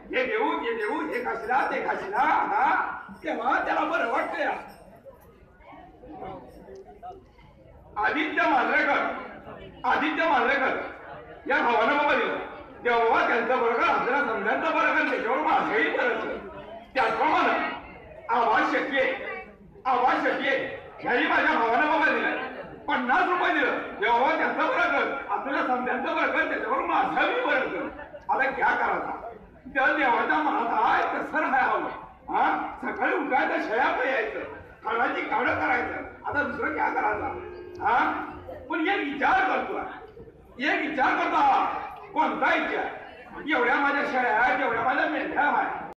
हे देऊ हे खाशीला ते खाशीला हा तेव्हा त्याला बरं वाटतं या. आदित्य मांजरेकर या भावानं बाबा दिलं तेव्हा त्यांचं बरोबर आपल्याला समजायचं बरोबर त्याच्यावर माझंही बरं. त्याचप्रमाणे आवाज शक्य ह्याही माझ्या भावानं बाबा दिलाय 50 रुपये दिलं जेव्हा त्यांचं बरं आपल्याला समजायचं बरं त्याच्यावर माझाही बरं. आता क्या करायचा त्या देवाच्या मनात आहे कसं राहावं. हा सकाळी उठायचं शयाप यायचं खाण्याची काढं करायचं. आता दुसरं क्या करायचं. हा पण एक विचार करतो कोणता विचार एवढ्या माझ्या शेळ्या आहेत एवढ्या माझ्या मेंढ्या आहेत